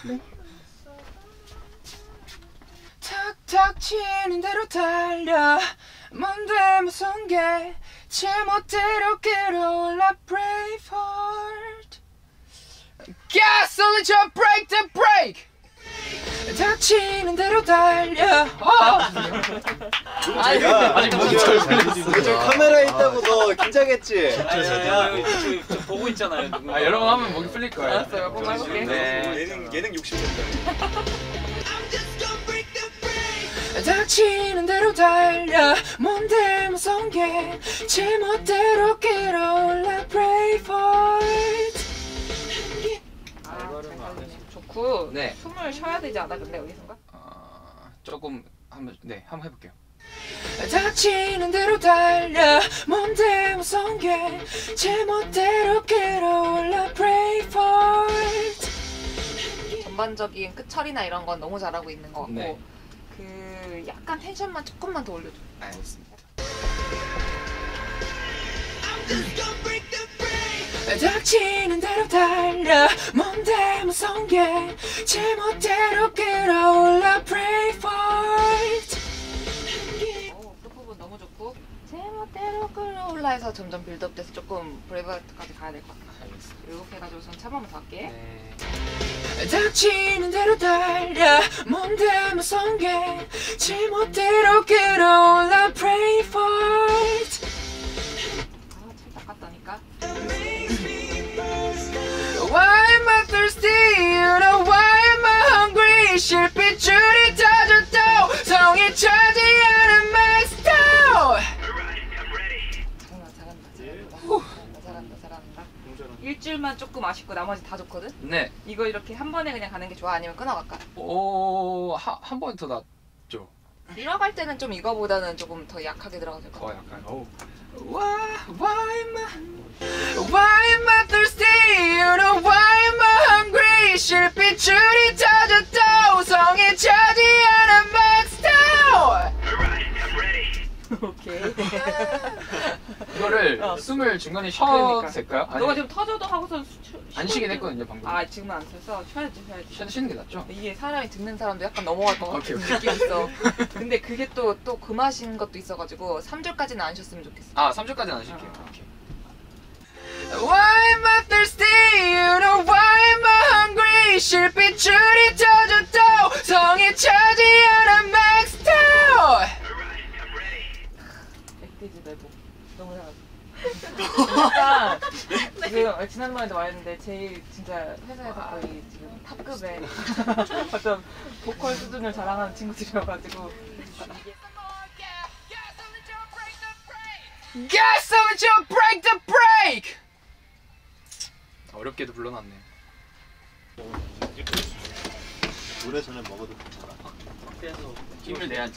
네. 탁탁 치는 대로 달려 뭔데 무서운 게 제멋대로 끌어올라 Braveheart Gasoline 좀 break the brake 닥치는 대로 달려 아니 목이 잘 들리지. 저 카메라에 있다고 너 긴장했지? 저 보고 있잖아요. 아 여러 번 하면 목이 풀릴 거예요. 알았어요. 꼭 해볼게. 네. 예능 60년대. 닥치는 대로 달려 뭔데 무서운 게 제멋대로 끌어올라 Braveheart 좋고. 네. 숨을 쉬어야 되지 않아 근데 여기선가? 조금 한번 해볼게요. 닥치는 대로 달려 뭔데 무서운 게 제멋대로 끌어올라 Braveheart 전반적인 끝처리나 이런 건 너무 잘하고 있는 것 같고 네. 그 약간 텐션만 조금만 더 올려줘. 알겠습니다. 닥치는 대로 달려 뭔데 무서운 게 제멋대로 끌어올라 Braveheart 끝부분 너무 좋고 제멋대로 끌어올라 해서 점점 빌드업돼서 조금 브레이브하트까지 가야 될 것 같아. 이렇게 해가지고 전 차번만 더 할게. 네. 닥치는 대로 달려 뭔데 무서운 게 제멋대로 끌어올라 Braveheart 잘 닦았다니까. Why am I thirsty? You know why am I hungry? 실핏줄이 터져도 성이 차지 않은 Max Down 잘한다. 일주일만 조금 아쉽고 나머지 다 좋거든? 네. 이거 이렇게 한 번에 그냥 가는 게 좋아? 아니면 끊어갈까? 한 번 더 낫죠. 들어갈 때는 좀 이거보다는 조금 더 약하게 들어가도 될 것 같아. 약간 Why am I thirsty? You know why am I hungry? 실핏줄이 터져도 성이 차지 않은 Max Down 오케이. 이거를 숨을 중간에 쉬어도 그러니까. 될까요? 너가 지금 터져도 하고서 안 쉬긴 했거든요 방금. 지금은 안 쉬었어. 쉬어야지. 쉬는 게 낫죠? 이게 사람이 듣는 사람도 약간 넘어갈 것 같은 오케이. 느낌이 있어. 근데 그게 또 그 맛인 것도 있어가지고 3줄까지는 안 쉬었으면 좋겠어. 3주까지는 안 쉴게요. 오케이. Why am I thirsty? You know why am I hungry? 실핏줄이 터져도 성이 차지 않은 Max Down 액티즈 내고 너무 잘하고. 지금 지난번에도 말했는데 제일 진짜 회사에서 거의 지금 탑급의 어떤 보컬 수준을 자랑하는 친구들이어가지고 Gasoline 좀 break the brake! 어렵게도 불러놨네. 노래 전에 먹어도 괜찮아. 그래서 힘을 내야지.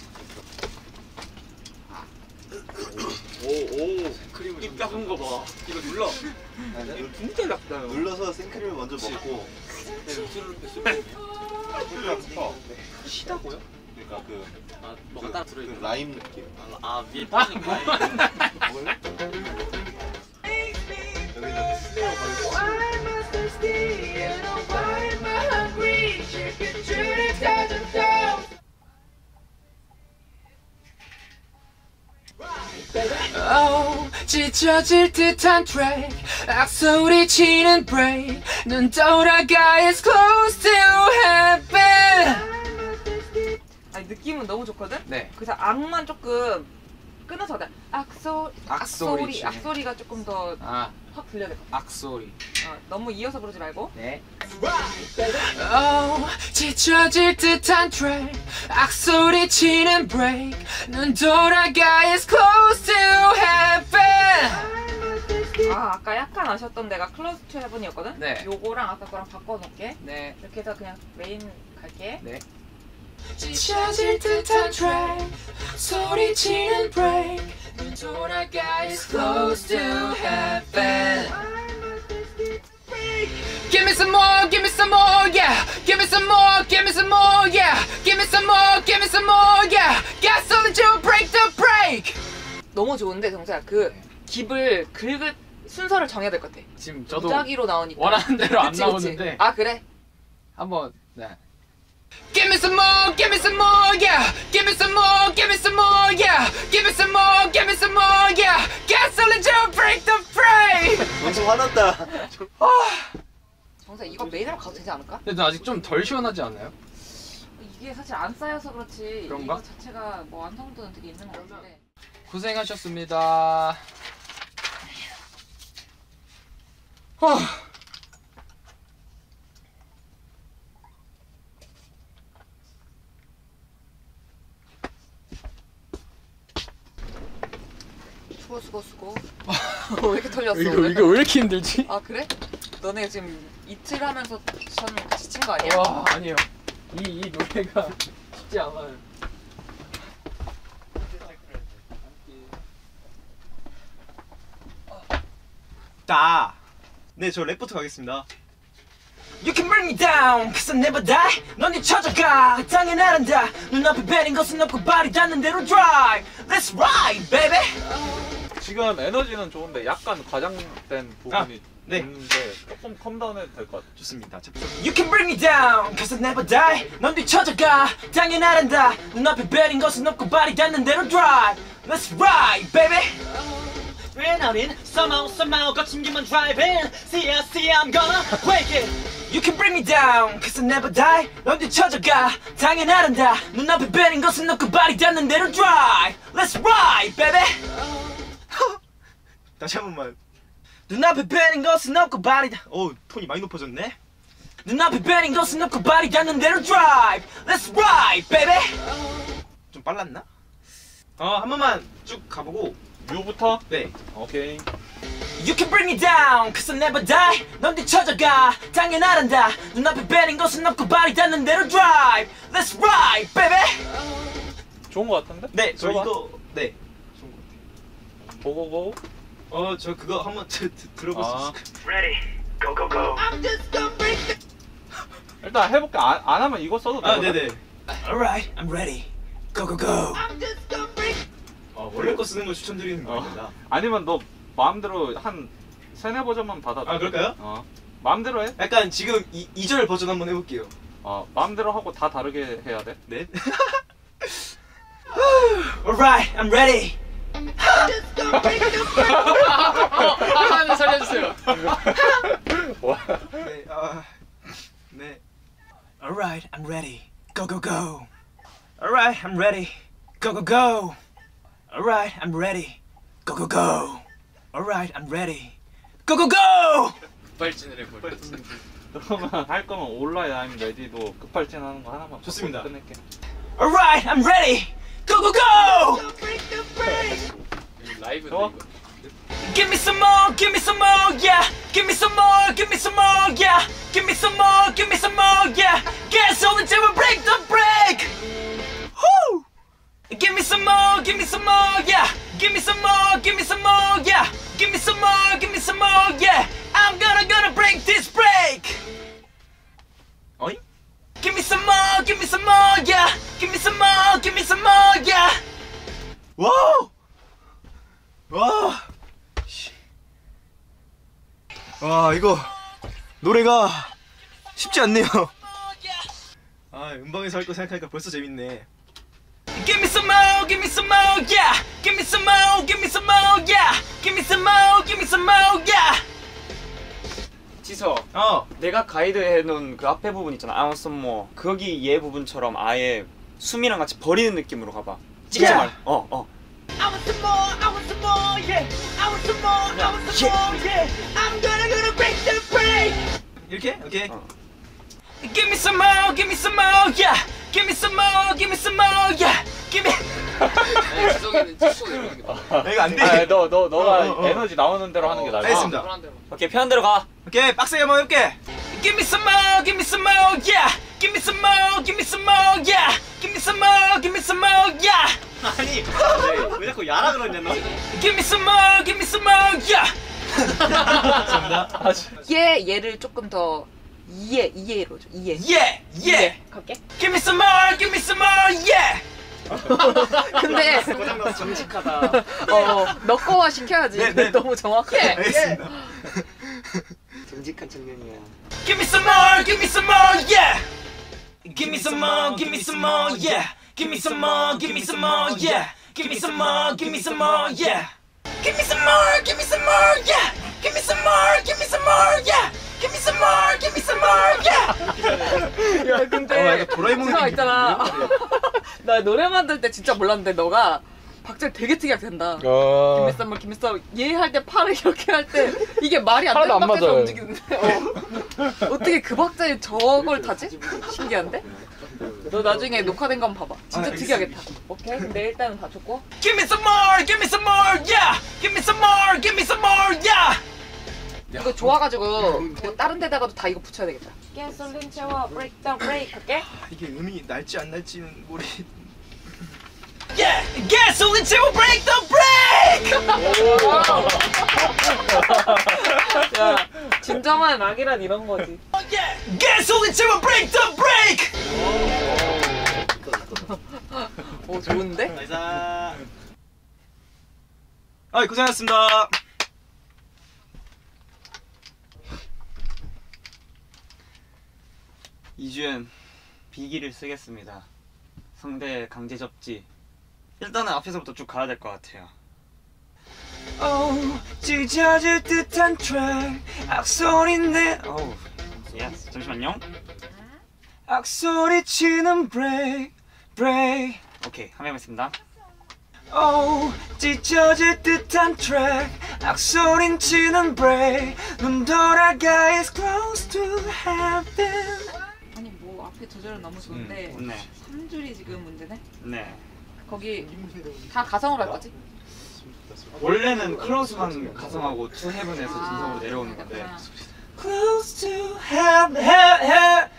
오. 크림을 입 닦은 거 봐. 이거 눌러. 이거 진짜 낫다. 눌러서 생크림을 먼저 먹고. 시다고요? 그러니까 뭐가 따라 들어있는 그 라임 느낌. 위에 빠진 거야. 여기다 스네어 걸고. Why am I thirsty? You know why am I hungry? 실핏줄이 터져도 찢어질 듯한 트랙 악소리치는 브레이크 눈 돌아가 It's close to heaven 아니 느낌은 너무 좋거든? 네. 그래서 악만 조금 끊어서 돼. 악소리. 악소리가 조금 더 확 들려야 돼. 악소리. 너무 이어서 부르지 말고. 네. 찢어질 듯한 트랙 악소리치는 브레이크 눈 돌아가 It's close to heaven 아까 약간 아쉬웠던 데가 Close to Heaven이었거든? 네. 요거랑 아까 거랑 바꿔놓을게. 네. 이렇게 해서 그냥 메인 갈게. 네. 찢어질 듯한 트랙 소리치는 브레이크 눈 돌아가 It's close to heaven Give me some more, give me some more, yeah. Give me some more, give me some more, yeah. Give me some more, give me some more, yeah. Gasoline to break the brake. 너무 좋은데 정수야 그 깁을 긁을 순서를 정해야 될 것 같아. 지금 저도 무작위로 나오니까. 원하는 대로 안 그치, 나오는데 그치? 그래? 한번 네. Give me some more, give me some more, yeah. Give me some more, give me some more, yeah. Give me some more, give me some more, yeah. Gasoline to break the fray. 엄청 화났다. 정세 이거 매일 가도 되지 않을까? 근데 아직 좀 덜 시원하지 않아요? 이게 사실 안 쌓여서 그렇지 그런가? 이거 자체가 뭐 완성도는 되게 있는 것 같은데. 고생하셨습니다. 수고. 왜 이렇게 털렸어? 이거 왜 이렇게 힘들지? 아 그래? 너네 지금 이틀 하면서 전 같이 친 거 아니야? 와 아니에요. 이 노래가 쉽지 않아요. 네, 저 랩부터 가겠습니다. You can bring me down, cause I never die. 넌 뒤쳐져가, 땅에 나란다. 눈앞에 베린 것은 없고 발이 닿는 대로 drive. Let's ride, baby. 지금 에너지는 좋은데 약간 과장된 부분이 네. 있는데 조금 컴다운해도 될 것 같아. 좋습니다. You can bring me down, cause I never die. 넌 뒤쳐져가, 땅에 나란다. 눈앞에 베린 것은 없고 발이 닿는 대로 drive. Let's ride, baby. Ran out in somehow 거친 길만 driving. See I'm gonna break it. You can bring me down, cause I never die. 넌 뒤쳐져가, 땅에 나란다. 눈앞에 베린 것은 없고 발이 닿는 대로 drive. Let's ride, baby. 다시 한 번만. 눈앞에 베린 것은 없고 발이 닿. 톤이 많이 높아졌네. 눈앞에 베린 것은 없고 발이 닿는 대로 drive. Let's ride, baby. 좀 빨랐나? 한 번만 쭉 가보고. 뮤부터? 네. 오케이. You can bring me down, cause I never die. 넌 뒤쳐져가, 땅에 나란다. 눈앞에 베린 것은 없고 발이 닿는 대로 drive. Let's ride, baby. 좋은 것 같은데? 네, 저 들어봐. 이거 네. 고고고. 저 그거 한번 들어볼 수 있을까요? Ready, go go go. I'm just gonna break the. 일단 해볼게. 안 하면 이거 써도 돼. 네네. Alright, I'm ready. Go go go. I'm just gonna break. 원래 거 쓰는 거 추천드리는 겁니다. 아니면 너 마음대로 한 3-4버전만 받아. 그럴까요? 마음대로 해. 약간 지금 2절 버전 한번 해볼게요. 마음대로 하고 다 다르게 해야 돼. 네. Alright, I'm ready. 하나 살려주세요. 네. 네. Alright, I'm ready. Go go go. Alright, I'm ready. Go go go. Alright, I'm ready. Go go go. Alright, I'm ready. Go go go. 급발진을 해버려. 그러면 할 거면 온라인 I'm ready도 급발진 하는 거 하나만 좋습니다. 끝낼게. Alright, I'm ready. Go go go. 라이브인데 좋아? 이거. Give me some more, give me some more, yeah. Give me some more, give me some more, yeah. Give me some more, give me some more, yeah. Gas on until we break the break. Woo! Give me some more, give me some more, yeah. Give me some more, give me some more, yeah. Give me some more, give me some more, yeah. I'm gonna break this break. 어이? Give me some more, give me some more, yeah. Give me some more, give me some more, yeah. 와우! 와! 와, 이거 노래가 쉽지 않네요. 음방에서 할 거 생각하니까 벌써 재밌네. Give me some more, give me some more, yeah. Give me some more, give me some more, yeah. Give me some more, give me some more, yeah. 지서 내가 가이드 해놓은 그 앞에 부분 있잖아. I want some more. 거기 얘 부분처럼 아예 숨이랑 같이 버리는 느낌으로 가봐. 찍지 Yeah. 말. I want some more, I want some more, yeah. I want some more, I want some more, yeah. I'm gonna break the break. 이렇게? 오케이. Give me some more, give me some more, yeah. Give me some more, give me some more, yeah. Give me. 아니, 지성이는 찍고 이러는 게 나아. 이거 안 돼. 너가 에너지 나오는 대로 하는 게 나아. 알겠습니다. 편한 대로. 오케이 편한 대로 가. 오케이, 빡세게 한번 해볼게. Give me some more, give me some more, yeah. Give me some more, give me some more, yeah. Give me some more, give me some more, yeah. 아니, 왜 자꾸 야라 그러냐 너? Give me some more, give me some more, yeah. 얘를 조금 더 이해로 줘. Yeah, yeah. 갈게. Give me some more, give me some more, yeah. 근데 고장나서 정직하다. 너 거와 시켜야지. 네. 너무 정확해. 알겠습니다. 정직한 청년이야. Give me some more, give me some more, yeah. Give me some more, give me some more, yeah. Give me some more, give me some more, yeah. Give me some more, give me some more, yeah. Give me some more, give me some more, yeah. Give me some more, give me some more, yeah. Give me some more, give me some more, yeah. 야 근데 도라에몽 진짜 있잖아. 나 노래 만들 때 진짜 몰랐는데 너가 박자를 되게 특이하게 된다. 김미썸 김미썸 얘 할 때 팔을 이렇게 할 때 이게 말이 안 되는 박자에서 움직이는데 어떻게 그 박자에 저걸 타지? 신기한데? 너 나중에 녹화된 거 한번 봐봐. 진짜 특이하게 타. 오케이? 근데 일단은 다 줬고. Give me some more, give me some more, yeah. Give me some more, give me some more, yeah. 이거 좋아가지고 뭐 다른 데다가도 다 이거 붙여야 되겠다. 가솔린 채워 break down break 할게. 이게 음이 날지 안 날지는 우리 Yeah! Gasoline 채워 break the break! 야 진정한 락이란 이런 거지. Yeah! Gasoline 채워 break the break! 오 좋은데? 아 고생하셨습니다. 이주연 비기를 쓰겠습니다. 성대 강제 접지. 일단은 앞에서부터 쭉 가야 될 것 같아요. 찢어질 듯한 트랙 악소리네 예스. 잠시만요. 악소리 치는 브레이크 브레이크 오케이, 한번 해보겠습니다. 찢어질 듯한 트랙 악소리 치는 브레이크 눈 돌아가 is close to heaven. 아니 뭐 앞에 조절은 너무 좋은데 네. 3줄이 지금 문제네? 네. 거기 다 가성으로 할 거지? 원래는 클로즈만 가성하고 투 헤븐에서 진성으로 내려오는 건데. Close to heaven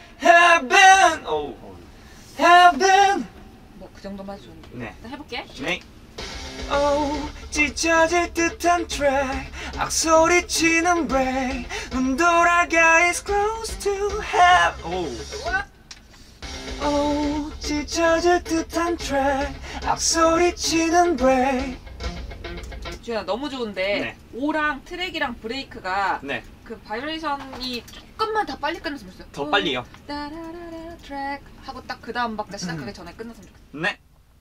heaven. 뭐 그 정도만 해도 좋은데. 네. 일단 해볼게. 네. 찢어질 듯한 트랙 악소리 치는 브레이크 눈 돌아가 is close to heaven. 찢어질 듯한 트랙 악소리 치는 브레이크. 주연아 너무 좋은데 네. 오랑 트랙이랑 브레이크가 네. 그 바이올레이션이 조금만 더 빨리 끝났으면 좋겠어요. 더 빨리요. 따라라라 트랙 하고 딱 그 다음 박자 시작하기 전에 끝났으면 좋겠어. 네.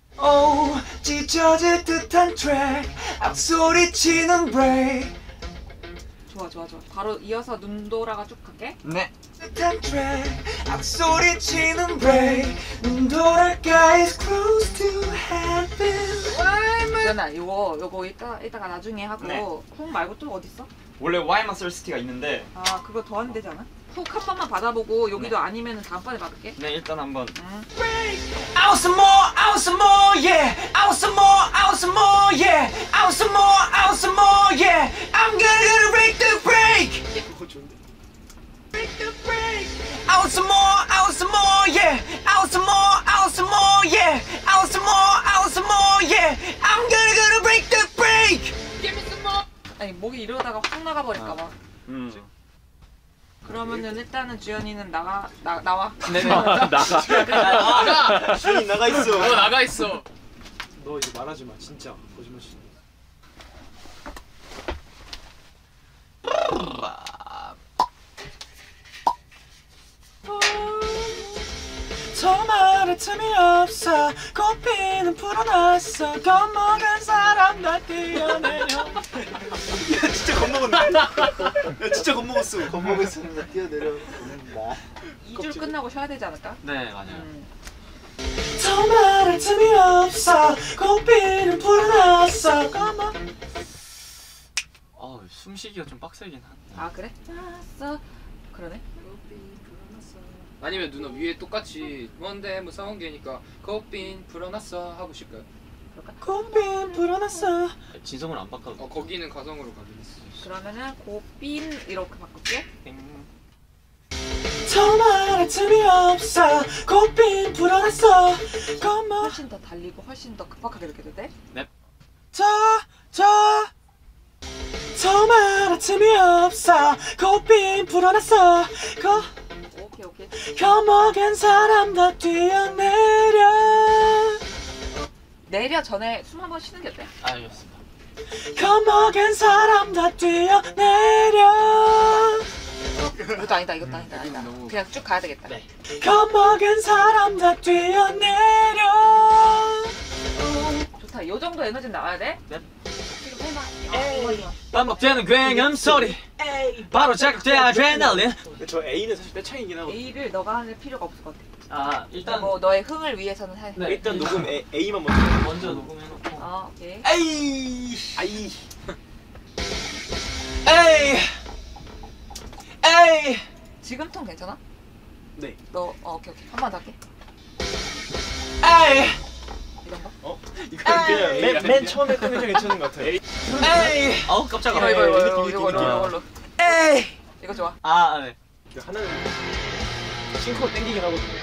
찢어질 듯한 트랙 악소리 치는 브레이크 좋아. 바로 이어서 눈 돌아가 쭉 갈게. 네. 듯한 트랙 악소리 치는 브레이크 눈 돌아가 is close to heaven. 주연아 요거 이따가 나중에 하고 네. 훅 말고 또 어디 있어? 원래 Why만 썰스티가 있는데. 아 그거 더 하면 되지 않아? 훅 한 번만 받아보고 여기도 아니면은 다음번에 받을게. 네, 일단 한번. I want some more, yeah. I want some more, yeah. I want some more, yeah. I'm gonna break the break. Break the break. I want some more, yeah. I want some more, yeah. I want some more, yeah. I'm gonna break the break. 아니 목이 이러다가 확 나가버릴까봐. 그러면은 일단은 주연이는 나와. 네네. 나가. 주인이 나가 있어. 너 나가 있어. 너 이제 말하지 마, 진짜 거짓말 치. 저 말할 틈이 없어. 커피는 불어났어. 겁먹은 사람 다 뛰어내려. 야 진짜 겁먹었네. 야 진짜 겁먹었어. 겁먹은 사람 다 뛰어내려. 2줄 끝나고 쉬어야 되지 않을까? 네, 맞아요. 저 말할 틈이 없어. 커피는 불어났어. 숨쉬기가 좀 빡세긴 한데. 아 그래? 알았어. 그러네. 아니면 누나 위에 똑같이 뭔데 뭐 사원계니까 거빈 불어났어 하고 싶을까요? 커피는 불어났어. 진성을 안 바꿔도 거기는 가성으로 가긴 했어. 그러면은 고빈 이렇게 바꿀게. 저 말할 틈이 없어. 커피는 불어났어. 훨씬 더 달리고 훨씬 더 급박하게 이렇게 해도 돼? 저 말할 틈이 없어. 커피는 불어났어. 오케이. 겁먹은 사람 다 뛰어내려. 내려 전에 숨 한 번 쉬는 게 어때? 알겠습니다. 겁먹은 사람 다 뛰어내려. 이것도 아니다 이것도 아니다 아니다. 그냥 쭉 가야 되겠다. 네. 겁먹은 사람 다 뛰어내려. 좋다. 요 정도 에너지 나와야 돼. 네. 지금 해봐. 반복되는 굉음 소리. 바로 자극돼 아드레날린. 저 A는 사실 떼창이긴 하고. A를 너가 할 필요가 없을 것 같아. 아 일단 뭐 너의 흥을 위해서는 해. 네, 일단 녹음 A만 먼저 녹음해놓고. 오케이. 에이 아이 에이. 지금 톤 괜찮아? 네. 너 오케이 한 번 더 할게. 에이. 이런 거? 이건 그냥 맨 처음에 뜨면 괜찮은 것 같아요. 에이. 깜짝아. 이걸로. 에이. 이거 좋아. 아, 네. 하나는 싱크로 땡기긴 하거든요.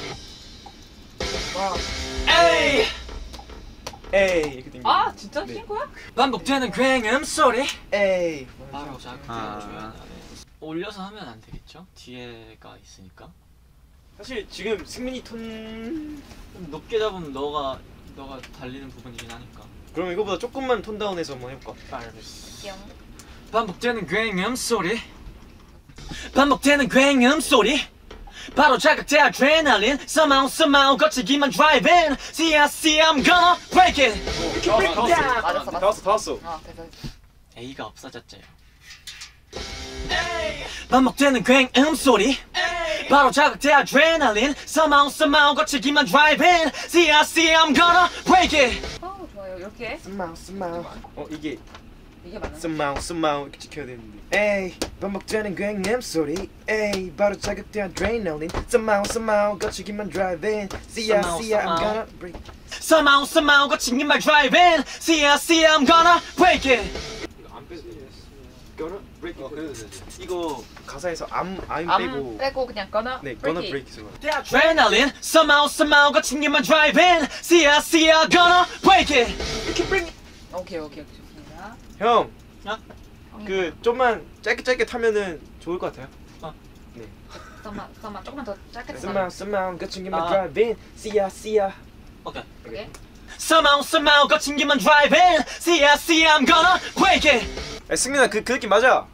와. 에이. 에이 이렇게 땡기. 아 진짜 네. 신 거야? 반복되는 굉음 소리. 에이. 바로 자극돼줘야 올려서 하면 안 되겠죠? 뒤에가 있으니까. 사실 지금 승민이 톤. 좀 높게 잡으면 너가 달리는 부분이긴 하니까. 그럼 이거보다 조금만 톤 다운해서 한번 해볼까? 영. 반복되는 굉음 소리. 반복되는 굉음 소리. 바로 자극돼 아드레날린. Somehow 거치기만 driving. See I'm gonna break it. 맞았어. 다 왔어. 됐어. A가 없어졌죠. 반복되는 굉음 소리. 바로 자극돼 아드레날린. Somehow 거치기만 driving. See I'm gonna break it. 좋아요. 이렇게 스마우. 이게 이게 맞나? 스마우 이렇게 지켜야 되는데. 에이 반복되는 굉음 소리. 에이 바로 자극돼 아드레날린. Somehow 거치기만 driving. See I'm gonna break. Somehow 거치기만 driving. See I'm gonna break it. gonna break it. 이거 가사에서 I'm 암 빼고 그냥 꺼나. 네 gonna break it. Adrenaline. Somehow 거치기만 driving. See I'm gonna break it. 오케이 좋습니다. 형, 야? 그 좀만 짧게 타면은 좋을 것 같아요. 잠깐만 조금만 더 짧게. 스마우 거친기만 driving. See ya. 오케이. 오케이. Somehow 거치기만 driving. See I'm gonna break it. 야, 승민아 그 느낌 맞아.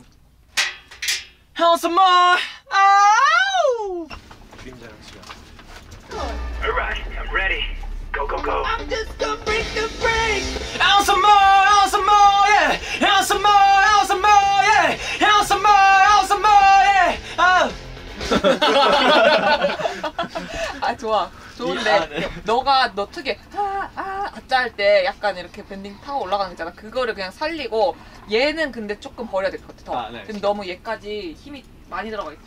How some more? Oh! 그림자랑 시간. Alright, I'm ready. Go. I'm just gonna break the break. How some more, yeah. How some more, yeah. How some more, yeah. 아 좋아. 좋은데 너 특유의 아짜 할 때 약간 이렇게 밴딩 타고 올라가는 거 있잖아. 그거를 그냥 살리고 얘는 근데 조금 버려야 될 것 같아. 더. 근데 너무 얘까지 힘이 많이 들어가 있어.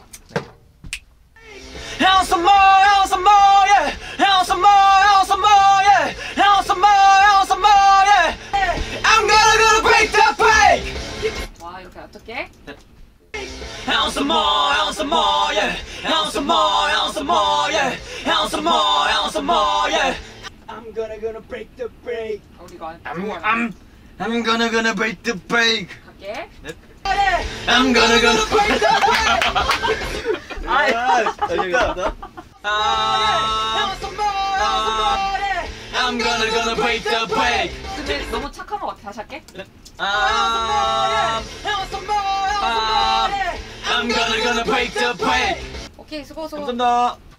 How some more, yeah. How some more, yeah. How some more, yeah. I'm gonna break the break. 와 이렇게 어떻게? How some more, yeah. How some more, yeah. How some more, yeah. I'm gonna break the break. 우리가 I'm gonna break the break. 갈게. I'm gonna break the break. 진짜. I'm gonna break the break. 근데 너무 착한 것 같아. 다시 할게. I'm gonna break the break. 오케이 수고. 감사합니다.